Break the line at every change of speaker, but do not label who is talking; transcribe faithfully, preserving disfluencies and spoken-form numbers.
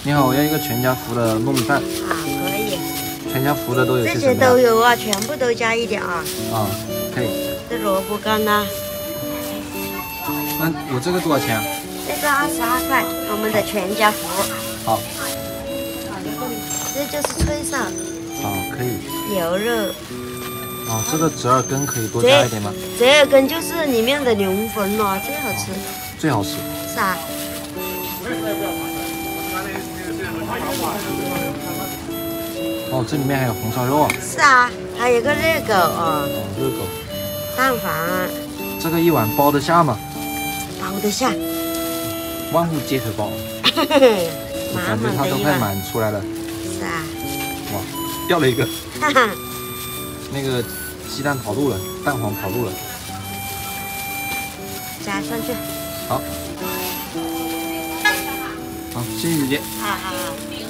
你好，我要一个全家福的糯米饭。
啊，可以。
全家福的都有些
这些
什么呀？
都有啊，全部都加一点啊。
啊，可以。
这萝卜干呢？
那我这个多少钱啊？
这个二十二块，我们的全家福。
好。
这就是脆臊。
好，可以。
牛肉。
哦，这个折耳根可以多加一点吗？
折耳根就是里面的牛粉哦，最好吃。
最好吃。
是啊。
哦，这里面还有红烧肉啊。
是啊，还有个热狗哦。
哦，热狗。
蛋黄。
这个一碗包得下吗？
包得下。
万户街头包。我感觉它都快满出来了。
是啊。
哇，掉了一个。
哈哈。
那个鸡蛋跑路了，蛋黄跑路了。
加上去。
好。好，谢谢姐姐。
好好好。